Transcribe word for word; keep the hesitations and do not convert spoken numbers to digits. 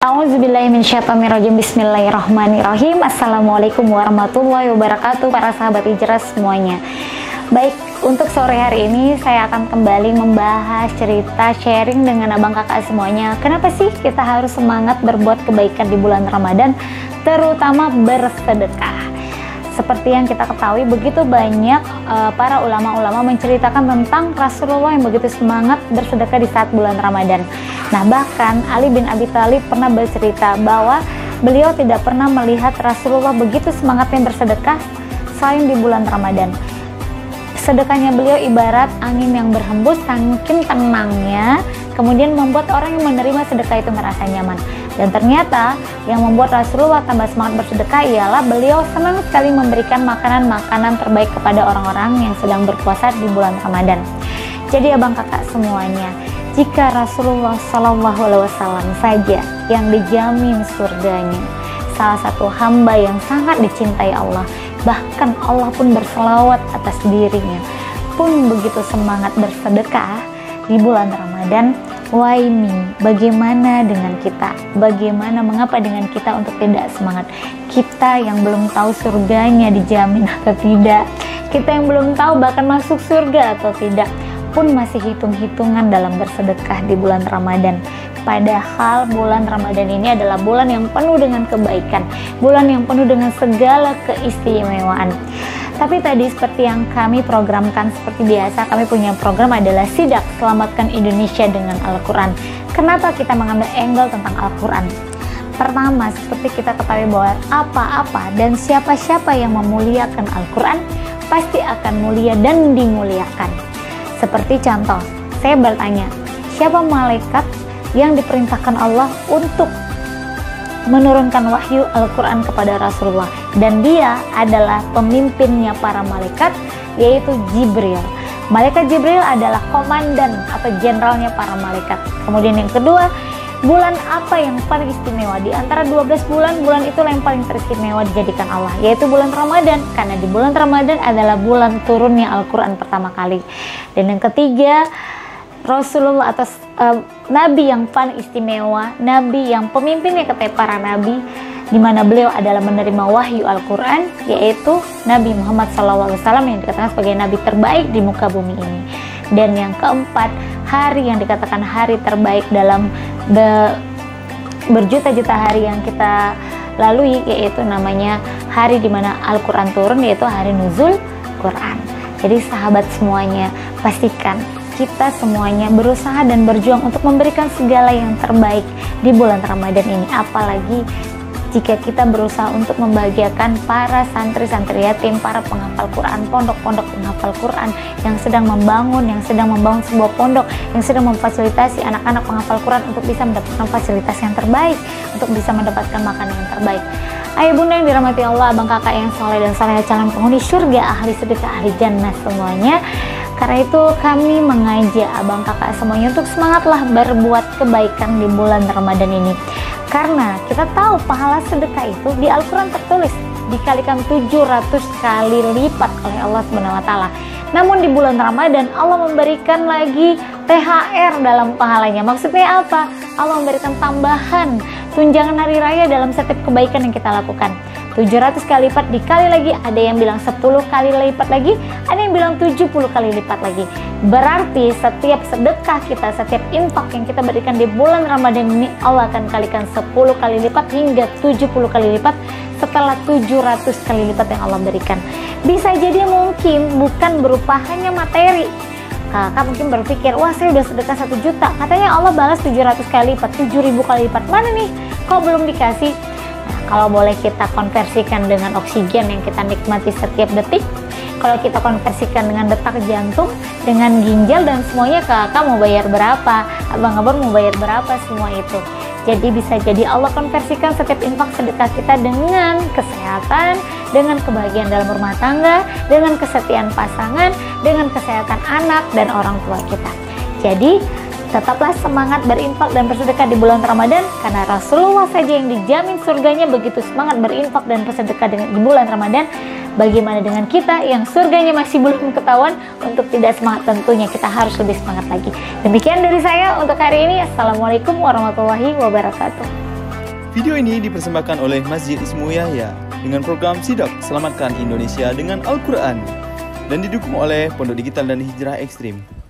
A'udzubillahiminasyaitonirrajim. Bismillahirrahmanirrahim. Assalamualaikum warahmatullahi wabarakatuh, para sahabat hijrah semuanya. Baik, untuk sore hari ini saya akan kembali membahas cerita sharing dengan abang kakak semuanya. Kenapa sih kita harus semangat berbuat kebaikan di bulan Ramadan, terutama bersedekah? Seperti yang kita ketahui, begitu banyak uh, para ulama-ulama menceritakan tentang Rasulullah yang begitu semangat bersedekah di saat bulan Ramadan. Nah, bahkan Ali bin Abi Thalib pernah bercerita bahwa beliau tidak pernah melihat Rasulullah begitu semangatnya bersedekah selain di bulan Ramadan. Sedekahnya beliau ibarat angin yang berhembus, saking tenangnya, kemudian membuat orang yang menerima sedekah itu merasa nyaman. Dan ternyata yang membuat Rasulullah tambah semangat bersedekah ialah beliau senang sekali memberikan makanan-makanan terbaik kepada orang-orang yang sedang berpuasa di bulan Ramadan. Jadi abang kakak semuanya, jika Rasulullah shallallahu alaihi wasallam saja yang dijamin surganya, salah satu hamba yang sangat dicintai Allah, bahkan Allah pun berselawat atas dirinya, pun begitu semangat bersedekah di bulan Ramadan, why me? Bagaimana dengan kita? Bagaimana, mengapa dengan kita untuk tidak semangat? Kita yang belum tahu surganya dijamin atau tidak, kita yang belum tahu bahkan masuk surga atau tidak, pun masih hitung-hitungan dalam bersedekah di bulan Ramadan. Padahal bulan Ramadan ini adalah bulan yang penuh dengan kebaikan, bulan yang penuh dengan segala keistimewaan. Tapi tadi seperti yang kami programkan, seperti biasa kami punya program adalah Sidak, Selamatkan Indonesia dengan Al-Quran. Kenapa kita mengambil angle tentang Al-Quran? Pertama, seperti kita ketahui bahwa apa-apa dan siapa-siapa yang memuliakan Al-Quran pasti akan mulia dan dimuliakan. Seperti contoh, saya bertanya, siapa malaikat yang diperintahkan Allah untuk menurunkan wahyu Al-Quran kepada Rasulullah, dan dia adalah pemimpinnya para malaikat, yaitu Jibril. Malaikat Jibril adalah komandan atau jenderalnya para malaikat. Kemudian yang kedua, bulan apa yang paling istimewa? Di antara dua belas bulan, bulan itulah yang paling teristimewa dijadikan Allah, yaitu bulan Ramadan, karena di bulan Ramadan adalah bulan turunnya Al-Quran pertama kali. Dan yang ketiga, Rasulullah atau uh, Nabi yang paling istimewa, Nabi yang pemimpinnya kepada para Nabi, di mana beliau adalah menerima wahyu Al-Quran, yaitu Nabi Muhammad shallallahu alaihi wasallam yang dikatakan sebagai Nabi terbaik di muka bumi ini. Dan yang keempat, hari yang dikatakan hari terbaik dalam be, berjuta-juta hari yang kita lalui, yaitu namanya hari di mana Al-Quran turun, yaitu hari nuzul Quran. Jadi sahabat semuanya, pastikan kita semuanya berusaha dan berjuang untuk memberikan segala yang terbaik di bulan Ramadan ini. Apalagi jika kita berusaha untuk membahagiakan para santri-santri yatim, para penghafal Quran, pondok-pondok penghafal Quran yang sedang membangun, yang sedang membangun sebuah pondok, yang sedang memfasilitasi anak-anak penghafal Quran untuk bisa mendapatkan fasilitas yang terbaik, untuk bisa mendapatkan makanan yang terbaik. Ayah bunda yang dirahmati Allah, abang kakak yang soleh dan soleh, calon penghuni surga, ahli sedekah, ahli jannah semuanya. Karena itu kami mengajak abang kakak semuanya untuk semangatlah berbuat kebaikan di bulan Ramadan ini. Karena kita tahu pahala sedekah itu di Al-Quran tertulis dikalikan tujuh ratus kali lipat oleh Allah subhanahu wa taala. Namun di bulan Ramadan Allah memberikan lagi T H R dalam pahalanya. Maksudnya apa? Allah memberikan tambahan tunjangan hari raya dalam setiap kebaikan yang kita lakukan. tujuh ratus kali lipat dikali lagi, ada yang bilang sepuluh kali lipat lagi, ada yang bilang tujuh puluh kali lipat lagi. Berarti setiap sedekah kita, setiap infak yang kita berikan di bulan Ramadan ini, Allah akan kalikan sepuluh kali lipat hingga tujuh puluh kali lipat setelah tujuh ratus kali lipat yang Allah berikan. Bisa jadi mungkin bukan berupa hanya materi. Kakak mungkin berpikir, wah saya udah sedekah satu juta, katanya Allah balas tujuh ratus kali lipat, tujuh ribu kali lipat, mana nih? Kok belum dikasih? Nah, kalau boleh kita konversikan dengan oksigen yang kita nikmati setiap detik, kalau kita konversikan dengan detak jantung, dengan ginjal dan semuanya, kakak mau bayar berapa? Abang-abang mau bayar berapa semua itu? Jadi bisa jadi Allah konversikan setiap infak sedekah kita dengan kesehatan, dengan kebahagiaan dalam rumah tangga, dengan kesetiaan pasangan, dengan kesehatan anak dan orang tua kita. Jadi tetaplah semangat berinfak dan bersedekah di bulan Ramadan, karena Rasulullah saja yang dijamin surganya begitu semangat berinfak dan bersedekah di bulan Ramadan. Bagaimana dengan kita yang surganya masih belum ketahuan? Untuk tidak semangat tentunya kita harus lebih semangat lagi. Demikian dari saya untuk hari ini. Assalamualaikum warahmatullahi wabarakatuh. Video ini dipersembahkan oleh Masjid Ismu Yahya dengan program Sidak Selamatkan Indonesia dengan Al-Quran dan didukung oleh Pondok Digital dan Hijrah Ekstrim.